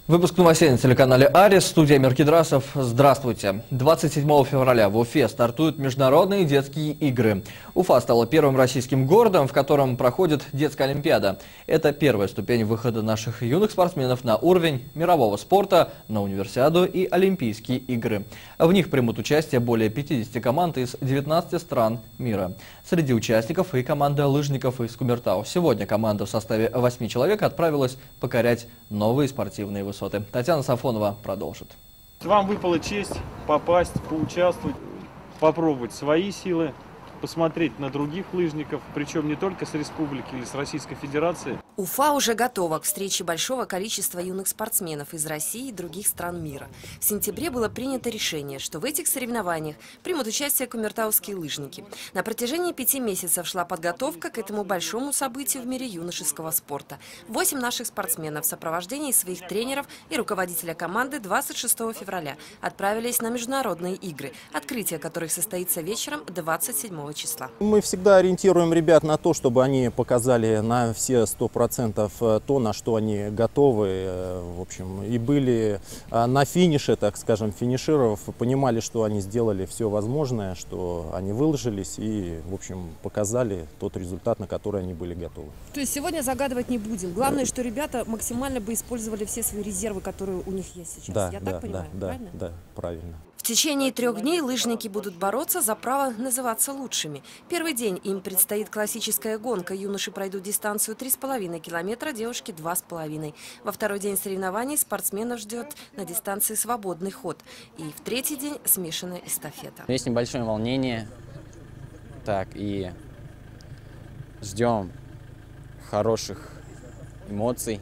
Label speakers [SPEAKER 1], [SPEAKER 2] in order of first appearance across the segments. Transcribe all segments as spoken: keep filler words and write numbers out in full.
[SPEAKER 1] Выпуск новостей на телеканале Арис. Студия Меркидрасов. Здравствуйте. двадцать седьмого февраля в Уфе стартуют международные детские игры. Уфа стала первым российским городом, в котором проходит детская олимпиада. Это первая ступень выхода наших юных спортсменов на уровень мирового спорта, на универсиаду и Олимпийские игры. В них примут участие более пятидесяти команд из девятнадцати стран мира. Среди участников и команда лыжников из Кумертау. Сегодня команда в составе восьми человек отправилась покорять новые спортивные высоты. Татьяна Сафонова продолжит.
[SPEAKER 2] Вам выпала честь попасть, поучаствовать, попробовать свои силы, посмотреть на других лыжников, причем не только с республики или с Российской Федерации.
[SPEAKER 3] Уфа уже готова к встрече большого количества юных спортсменов из России и других стран мира. В сентябре было принято решение, что в этих соревнованиях примут участие кумертауские лыжники. На протяжении пяти месяцев шла подготовка к этому большому событию в мире юношеского спорта. Восемь наших спортсменов в сопровождении своих тренеров и руководителя команды двадцать шестого февраля отправились на международные игры, открытие которых состоится вечером двадцать седьмого числа.
[SPEAKER 4] Мы всегда ориентируем ребят на то, чтобы они показали на все сто процентов то, на что они готовы, в общем, и были на финише, так скажем, финишировав, понимали, что они сделали все возможное, что они выложились и, в общем, показали тот результат, на который они были готовы.
[SPEAKER 5] То есть сегодня загадывать не будем. Главное, что ребята максимально бы использовали все свои резервы, которые у них есть сейчас.
[SPEAKER 4] Да,
[SPEAKER 5] Я
[SPEAKER 4] да,
[SPEAKER 5] так понимаю,
[SPEAKER 4] да,
[SPEAKER 5] правильно?
[SPEAKER 4] Да, да, правильно.
[SPEAKER 3] В течение трех дней лыжники будут бороться за право называться лучшими. Первый день им предстоит классическая гонка. Юноши пройдут дистанцию три с половиной километра, девушки два с половиной. Во второй день соревнований спортсменов ждет на дистанции свободный ход. И в третий день смешанная эстафета.
[SPEAKER 6] Есть небольшое волнение. Так, и ждем хороших эмоций.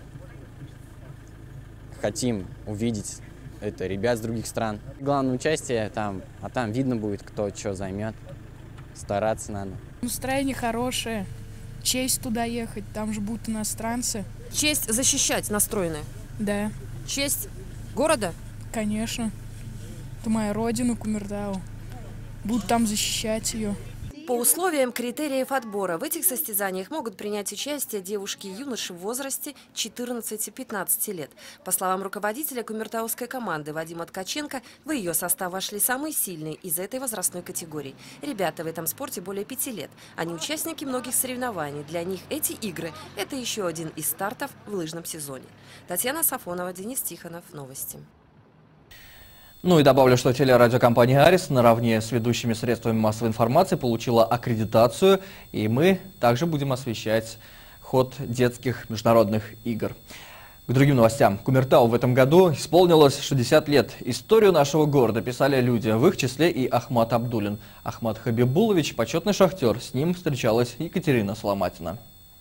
[SPEAKER 6] Хотим увидеть это ребят с других стран. Главное участие там, а там видно будет, кто что займет. Стараться надо.
[SPEAKER 7] Настроение хорошее. Честь туда ехать, там же будут иностранцы.
[SPEAKER 3] Честь защищать настроены?
[SPEAKER 7] Да.
[SPEAKER 3] Честь города?
[SPEAKER 7] Конечно. Это моя родина, Кумертау. Буду там защищать ее.
[SPEAKER 3] По условиям критериев отбора в этих состязаниях могут принять участие девушки и юноши в возрасте четырнадцати-пятнадцати лет. По словам руководителя кумертауской команды Вадима Ткаченко, в ее состав вошли самые сильные из этой возрастной категории. Ребята в этом спорте более пяти лет. Они участники многих соревнований. Для них эти игры – это еще один из стартов в лыжном сезоне. Татьяна Сафонова, Денис Тихонов. Новости.
[SPEAKER 1] Ну и добавлю, что телерадиокомпания «Арис» наравне с ведущими средствами массовой информации получила аккредитацию, и мы также будем освещать ход детских международных игр. К другим новостям. Кумертау в этом году исполнилось шестьдесят лет. Историю нашего города писали люди, в их числе и Ахмат Абдулин. Ахмат Хабибулович – почетный шахтер, с ним встречалась Екатерина Соломатина.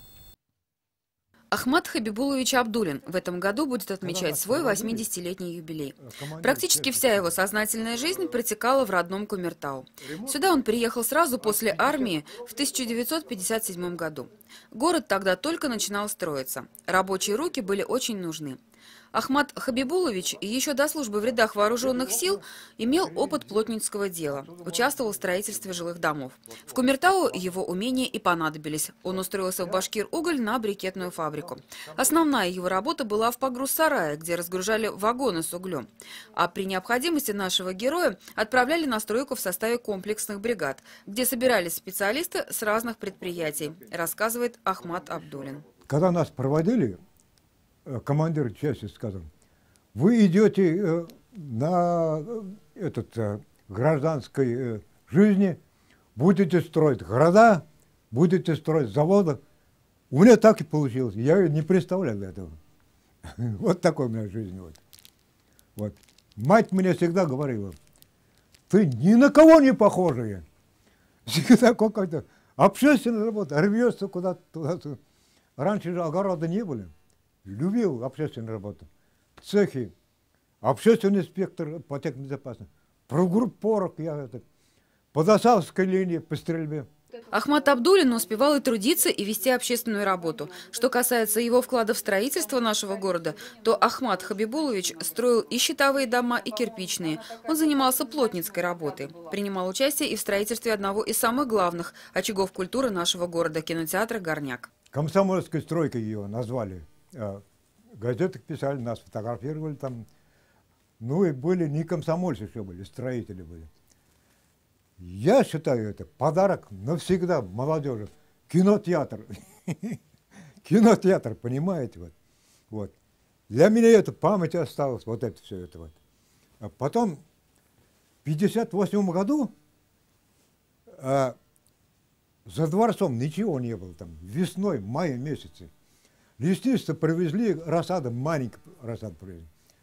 [SPEAKER 8] Ахмат Хабибулович Абдулин в этом году будет отмечать свой восьмидесятилетний юбилей. Практически вся его сознательная жизнь протекала в родном Кумертау. Сюда он приехал сразу после армии в тысяча девятьсот пятьдесят седьмом году. Город тогда только начинал строиться. Рабочие руки были очень нужны. Ахмат Хабибулович еще до службы в рядах вооруженных сил имел опыт плотницкого дела, участвовал в строительстве жилых домов. В Кумертау его умения и понадобились. Он устроился в Башкир-Уголь на брикетную фабрику. Основная его работа была в погрузсарае, где разгружали вагоны с углем. А при необходимости нашего героя отправляли на стройку в составе комплексных бригад, где собирались специалисты с разных предприятий, рассказывает Ахмат Абдулин.
[SPEAKER 9] Когда нас проводили, командир части сказал: вы идете на этот, гражданской жизни, будете строить города, будете строить заводы. У меня так и получилось. Я не представлял этого. Вот такой у меня жизнь. Вот. Вот. Мать мне всегда говорила: ты ни на кого не похожая. Всегда какая-то общественная работа, рвется куда-то туда-то. Раньше же огорода не были. Любил общественную работу. Цехи, общественный инспектор по техбезопасности, прогруппорг, я это, по Досавской линии, по стрельбе.
[SPEAKER 8] Ахмат Абдулин успевал и трудиться, и вести общественную работу. Что касается его вклада в строительство нашего города, то Ахмат Хабибулович строил и щитовые дома, и кирпичные. Он занимался плотницкой работой. Принимал участие и в строительстве одного из самых главных очагов культуры нашего города – кинотеатра «Горняк».
[SPEAKER 9] Комсомольской стройкой ее назвали. газетах писали, нас фотографировали там. Ну и были не комсомольцы, что были, строители были. Я считаю, это подарок навсегда молодежи. Кинотеатр. Кинотеатр, понимаете? Вот. Вот. Для меня это память осталась, вот это все это вот. А потом, в пятьдесят восьмом году, а, за дворцом ничего не было там, весной, в мае месяце. Лесничество привезли рассаду, маленький рассаду привезли.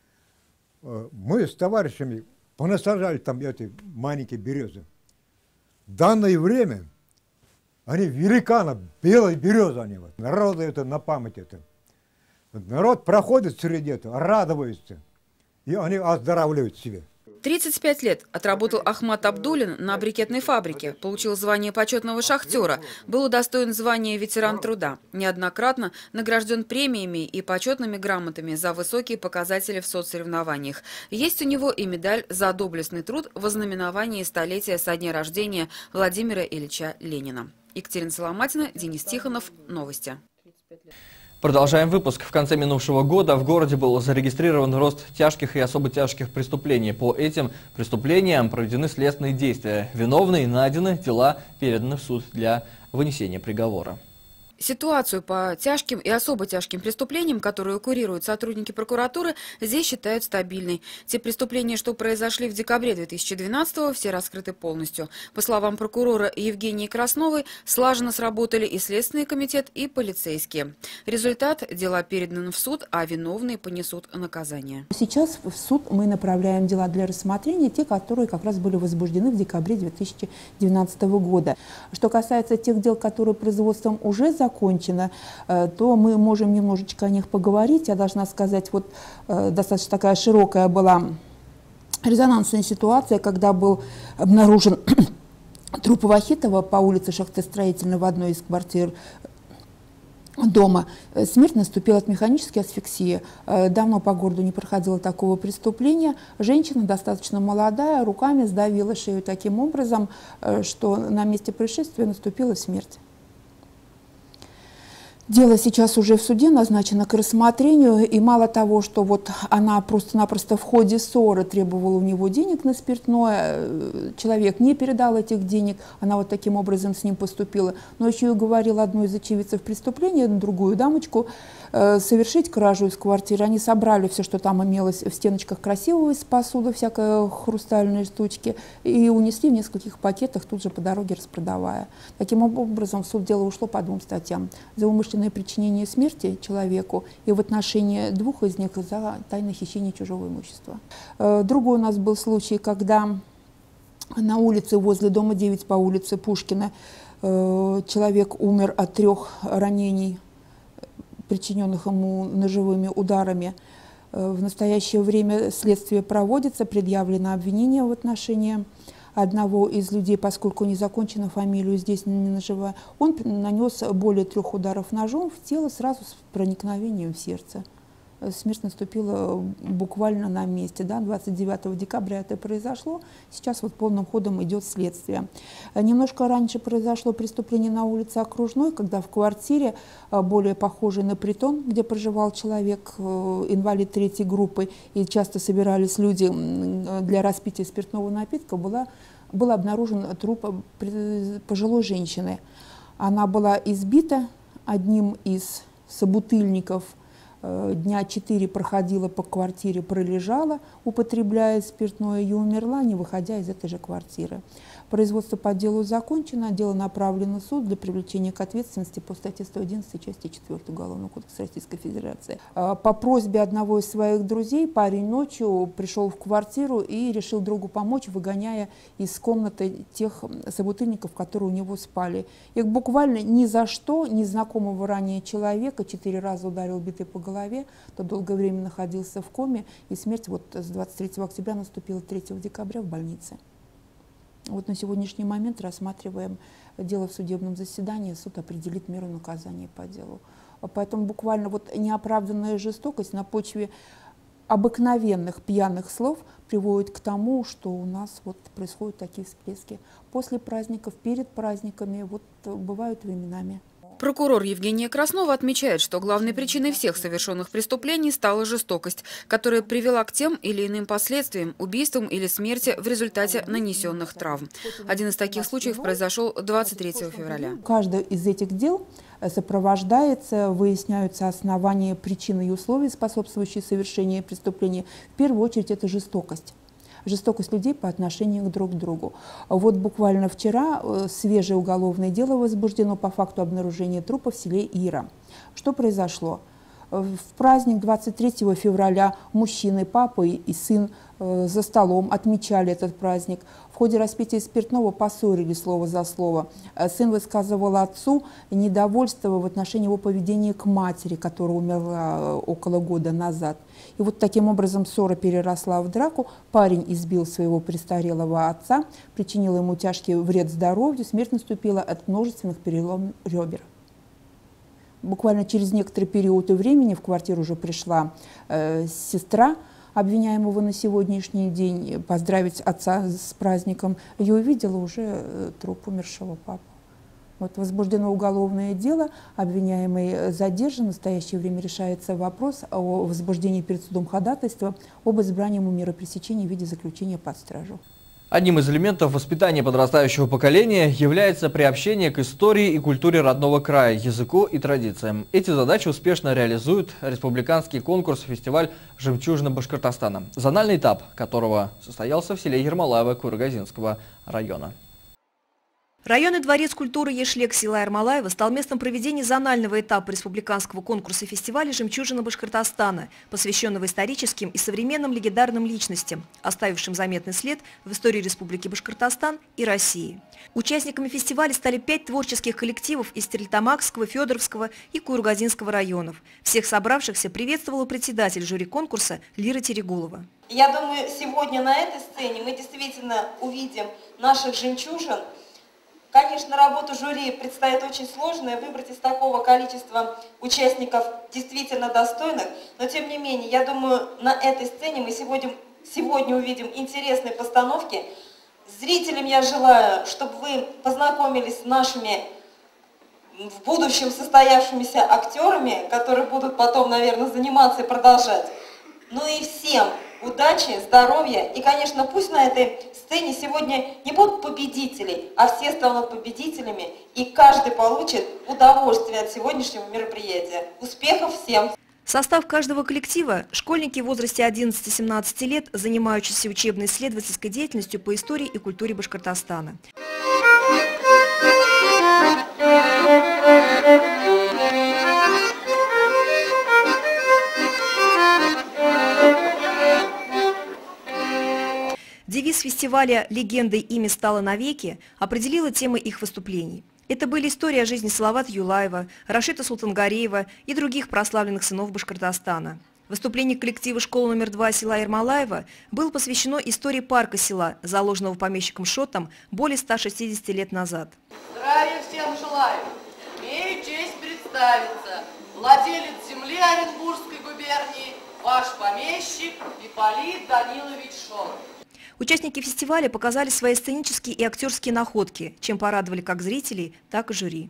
[SPEAKER 9] Мы с товарищами понасажали там эти маленькие березы. В данное время они великаны, белые березы они. Вот. Народу это на память это. Народ проходит среди этого, радуется, и они оздоравливают себя.
[SPEAKER 8] тридцать пять лет отработал Ахмат Абдулин на брикетной фабрике, получил звание почетного шахтера, был удостоен звания ветеран труда, неоднократно награжден премиями и почетными грамотами за высокие показатели в соцсоревнованиях. Есть у него и медаль за доблестный труд в ознаменовании столетия со дня рождения Владимира Ильича Ленина. Екатерина Соломатина, Денис Тихонов. Новости.
[SPEAKER 1] Продолжаем выпуск. В конце минувшего года в городе был зарегистрирован рост тяжких и особо тяжких преступлений. По этим преступлениям проведены следственные действия. Виновные найдены, дела переданы в суд для вынесения приговора.
[SPEAKER 8] Ситуацию по тяжким и особо тяжким преступлениям, которые курируют сотрудники прокуратуры, здесь считают стабильной. Те преступления, что произошли в декабре две тысячи двенадцатого, все раскрыты полностью. По словам прокурора Евгении Красновой, слаженно сработали и Следственный комитет, и полицейские. Результат – дела переданы в суд, а виновные понесут наказание.
[SPEAKER 10] Сейчас в суд мы направляем дела для рассмотрения, те, которые как раз были возбуждены в декабре две тысячи двенадцатого года. Что касается тех дел, которые производством уже закончены, закончено, то мы можем немножечко о них поговорить. Я должна сказать, вот достаточно такая широкая была резонансная ситуация, когда был обнаружен труп Вахитова по улице Шахтостроительной в одной из квартир дома. Смерть наступила от механической асфиксии. Давно по городу не проходило такого преступления. Женщина достаточно молодая, руками сдавила шею таким образом, что на месте происшествия наступила смерть. Дело сейчас уже в суде назначено к рассмотрению, и мало того, что вот она просто-напросто в ходе ссоры требовала у него денег на спиртное, человек не передал этих денег, она вот таким образом с ним поступила, но еще и говорила одной из очевидцев преступления, другую дамочку, совершить кражу из квартиры. Они собрали все, что там имелось в стеночках красивого из посуды, всякие хрустальные штучки, и унесли в нескольких пакетах, тут же по дороге распродавая. Таким образом, в суд дело ушло по двум статьям. За умышленное причинение смерти человеку и в отношении двух из них за тайное хищение чужого имущества. Другой у нас был случай, когда на улице возле дома девять по улице Пушкина человек умер от трех ранений, причиненных ему ножевыми ударами. В настоящее время следствие проводится, предъявлено обвинение в отношении одного из людей, поскольку не закончена фамилию, здесь не наживая. Он нанес более трех ударов ножом в тело сразу с проникновением в сердце. Смерть наступила буквально на месте. Да? двадцать девятого декабря это произошло. Сейчас вот полным ходом идет следствие. Немножко раньше произошло преступление на улице Окружной, когда в квартире, более похожей на притон, где проживал человек, инвалид третьей группы, и часто собирались люди для распития спиртного напитка, была, был обнаружен труп пожилой женщины. Она была избита одним из собутыльников. Дня четыре проходила по квартире, пролежала, употребляя спиртное, и умерла, не выходя из этой же квартиры. Производство по делу закончено, дело направлено в суд для привлечения к ответственности по статье сто одиннадцать части четвёртой Уголовного кодекса Российской Федерации. По просьбе одного из своих друзей парень ночью пришел в квартиру и решил другу помочь, выгоняя из комнаты тех собутыльников, которые у него спали. Их буквально ни за что незнакомого ранее человека четыре раза ударил битой по голове, то долгое время находился в коме, и смерть вот с двадцать третьего октября наступила третьего декабря в больнице. Вот на сегодняшний момент рассматриваем дело в судебном заседании, суд определит меру наказания по делу. Поэтому буквально вот неоправданная жестокость на почве обыкновенных пьяных слов приводит к тому, что у нас вот происходят такие всплески. После праздников, перед праздниками, вот бывают временами.
[SPEAKER 8] Прокурор Евгения Краснова отмечает, что главной причиной всех совершенных преступлений стала жестокость, которая привела к тем или иным последствиям, убийствам или смерти в результате нанесенных травм. Один из таких случаев произошел двадцать третьего февраля.
[SPEAKER 10] Каждое из этих дел сопровождается, выясняются основания, причины и условия, способствующие совершению преступления. В первую очередь это жестокость. Жестокость людей по отношению друг к другу. Вот буквально вчера свежее уголовное дело возбуждено по факту обнаружения трупа в селе Ира. Что произошло? В праздник двадцать третьего февраля мужчины, папа и сын за столом отмечали этот праздник. В ходе распития спиртного поссорили слово за слово. Сын высказывал отцу недовольство в отношении его поведения к матери, которая умерла около года назад. И вот таким образом ссора переросла в драку. Парень избил своего престарелого отца, причинил ему тяжкий вред здоровью. Смерть наступила от множественных переломов ребер. Буквально через некоторый период времени в квартиру уже пришла э, сестра обвиняемого на сегодняшний день поздравить отца с праздником. Ее увидела уже э, труп умершего папы. Вот возбуждено уголовное дело, обвиняемый задержан. В настоящее время решается вопрос о возбуждении перед судом ходатайства об избрании ему меры пресечения в виде заключения под стражу.
[SPEAKER 1] Одним из элементов воспитания подрастающего поколения является приобщение к истории и культуре родного края, языку и традициям. Эти задачи успешно реализует республиканский конкурс-фестиваль «Жемчужина Башкортостана», зональный этап которого состоялся в селе Ермолаево Куйргазинского района.
[SPEAKER 11] Районный дворец культуры Ешлек села Ермолаево стал местом проведения зонального этапа республиканского конкурса фестиваля «Жемчужина Башкортостана», посвященного историческим и современным легендарным личностям, оставившим заметный след в истории Республики Башкортостан и России. Участниками фестиваля стали пять творческих коллективов из Стерлитамакского, Федоровского и Куйргазинского районов. Всех собравшихся приветствовала председатель жюри конкурса Лира Терегулова.
[SPEAKER 12] Я думаю, сегодня на этой сцене мы действительно увидим наших жемчужин. Конечно, работу жюри предстоит очень сложная, выбрать из такого количества участников действительно достойных, но тем не менее, я думаю, на этой сцене мы сегодня, сегодня увидим интересные постановки. Зрителям я желаю, чтобы вы познакомились с нашими в будущем состоявшимися актерами, которые будут потом, наверное, заниматься и продолжать. Ну и всем удачи, здоровья и, конечно, пусть на этой сцене сегодня не будут победителей, а все станут победителями, и каждый получит удовольствие от сегодняшнего мероприятия. Успехов всем!
[SPEAKER 11] Состав каждого коллектива – школьники в возрасте одиннадцати-семнадцати лет, занимающиеся учебно-исследовательской деятельностью по истории и культуре Башкортостана. Девиз фестиваля «Легендой ими стало навеки» определила темы их выступлений. Это были истории о жизни Салавата Юлаева, Рашида Султангареева и других прославленных сынов Башкортостана. Выступление коллектива школы номер два села Ермолаево было посвящено истории парка села, заложенного помещиком Шотом более ста шестидесяти лет назад.
[SPEAKER 13] Здравия всем желаю! Имею честь представиться. Владелец земли Оренбургской губернии, ваш помещик Ипполит Данилович Шот.
[SPEAKER 11] Участники фестиваля показали свои сценические и актерские находки, чем порадовали как зрителей, так и жюри.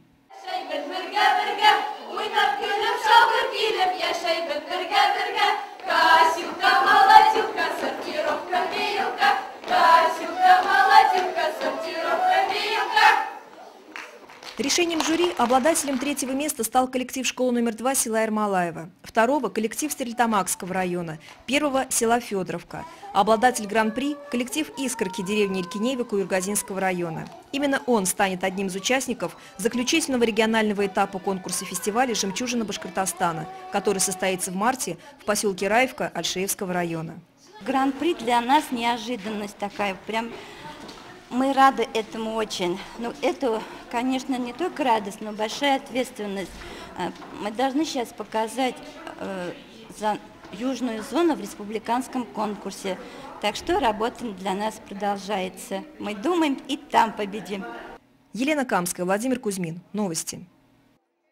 [SPEAKER 11] Решением жюри обладателем третьего места стал коллектив школы номер два села Ермолаево, второго – коллектив Стерлитамакского района, первого – села Федоровка, обладатель гран-при – коллектив Искорки деревни Илькинеева Куйргазинского района. Именно он станет одним из участников заключительного регионального этапа конкурса фестиваля «Жемчужина Башкортостана», который состоится в марте в поселке Раевка Альшеевского района.
[SPEAKER 14] Гран-при для нас неожиданность такая, прям мы рады этому очень. Но это, конечно, не только радость, но большая ответственность. Мы должны сейчас показать э, за южную зону в республиканском конкурсе. Так что работа для нас продолжается. Мы думаем, и там победим.
[SPEAKER 11] Елена Камская, Владимир Кузьмин. Новости.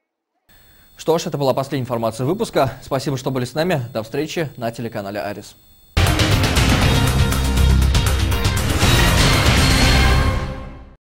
[SPEAKER 1] Что ж, это была последняя информация выпуска. Спасибо, что были с нами. До встречи на телеканале Арис.